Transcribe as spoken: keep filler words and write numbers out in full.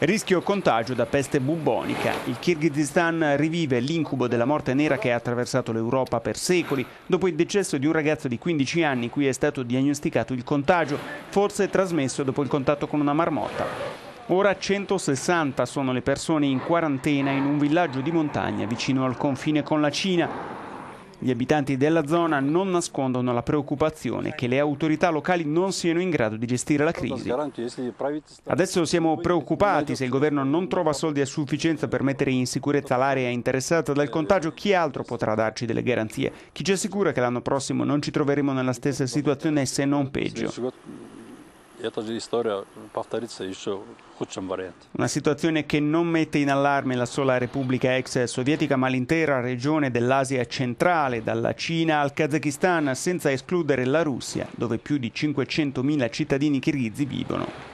Rischio contagio da peste bubbonica. Il Kirghizistan rivive l'incubo della morte nera che ha attraversato l'Europa per secoli, dopo il decesso di un ragazzo di quindici anni cui è stato diagnosticato il contagio, forse trasmesso dopo il contatto con una marmotta. Ora centosessanta sono le persone in quarantena in un villaggio di montagna vicino al confine con la Cina. Gli abitanti della zona non nascondono la preoccupazione che le autorità locali non siano in grado di gestire la crisi. Adesso siamo preoccupati, se il governo non trova soldi a sufficienza per mettere in sicurezza l'area interessata dal contagio, chi altro potrà darci delle garanzie? Chi ci assicura che l'anno prossimo non ci troveremo nella stessa situazione, se non peggio? Una situazione che non mette in allarme la sola Repubblica ex sovietica, ma l'intera regione dell'Asia centrale, dalla Cina al Kazakistan, senza escludere la Russia, dove più di cinquecentomila cittadini kirghizi vivono.